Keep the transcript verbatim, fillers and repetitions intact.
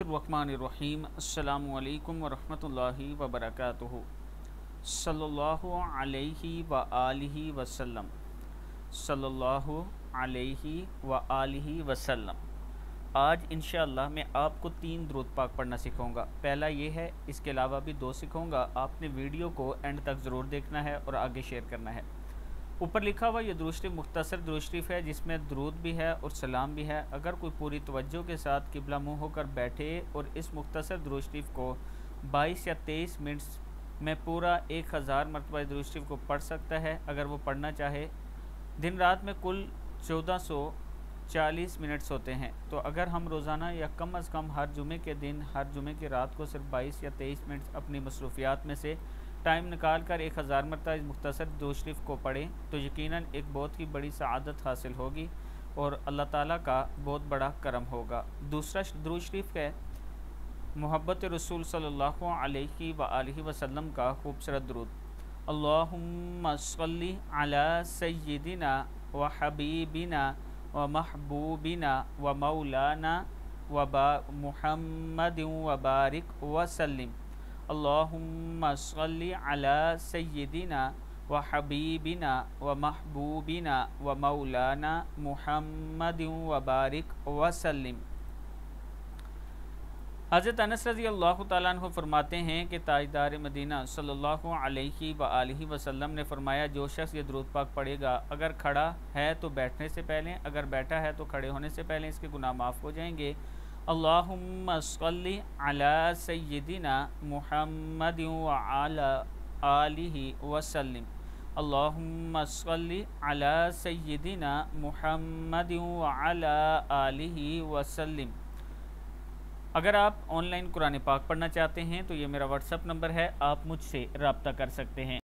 बिस्मिल्लाहिर्रहमानिर्रहीम। अस्सलामु अलैकुम वरहमतुल्लाहि वबरकातुहू। सल्लल्लाहु अलैहि व आलिहि वसल्लम। सल्लल्लाहु अलैहि व आलिहि वसल्लम। आज इंशाअल्लाह मैं आपको तीन दुरूद पाक पढ़ना सिखाऊंगा। पहला ये है, इसके अलावा भी दो सिखाऊंगा। आपने वीडियो को एंड तक ज़रूर देखना है और आगे शेयर करना है। ऊपर लिखा हुआ ये दुरूद शरीफ मुख्तसर दुरूद शरीफ है, जिसमें दुरूद भी है और सलाम भी है। अगर कोई पूरी तवज्जो के साथ किबला मुँह होकर बैठे और इस मुख्तसर दुरूद शरीफ को बाईस या तेईस मिनट में पूरा एक हज़ार मरतबा दुरूद शरीफ को पढ़ सकता है। अगर वो पढ़ना चाहे, दिन रात में कुल चौदह सौ चालीस मिनट्स होते हैं, तो अगर हम रोज़ाना या कम अज़ कम हर जुमे के दिन, हर जुमे की रात को सिर्फ बाईस या तेईस मिनट अपनी मसरूफियात में से टाइम निकाल कर एक हज़ार मरतबा इस मुख्तसर दुरूद शरीफ को पढ़ें, तो यकीनन एक बहुत ही बड़ी सआदत हासिल होगी और अल्लाह ताला का बहुत बड़ा करम होगा। दूसरा दुरूद शरीफ है मोहब्बत रसूल सल्लल्लाहु अलैहि व आलिहि वसल्लम का खूबसूरत दुरूद। अल्लाहुम्मा सल्ली अला सय्यिदिना व हबीबिना व महबूबिना व मौलाना व बा मुहम्मदिन व बारिक व सल्लिम। अल्लाहुम्मा सल्ली अला सय्यिदिना व हबीबिना व महबूबिना व मौलाना मुहम्मदिन व बारिक व सल्लिम। हज़रत अनस रज़ी अल्लाह तआला अन्हु फरमाते हैं कि ताजदार मदीना सल्लल्लाहु अलैहि व आलिहि वसल्लम ने फरमाया, जो शख्स ये दुरूद पाक पढ़ेगा, अगर खड़ा है तो बैठने से पहले, अगर बैठा है तो खड़े होने से पहले इसके गुनाह माफ़ हो जाएंगे। अल्लाहुम्मा सल्ली अला सय्यिदिना मुहम्मदिन व अला आलिहि वसल्लम। अल्लाहुम्मा सल्ली अला सय्यिदिना मुहम्मदिन व अला आलिहि वसल्लम। अगर आप ऑनलाइन कुरान पाक पढ़ना चाहते हैं तो ये मेरा व्हाट्सअप नंबर है, आप मुझसे रब्ता कर सकते हैं।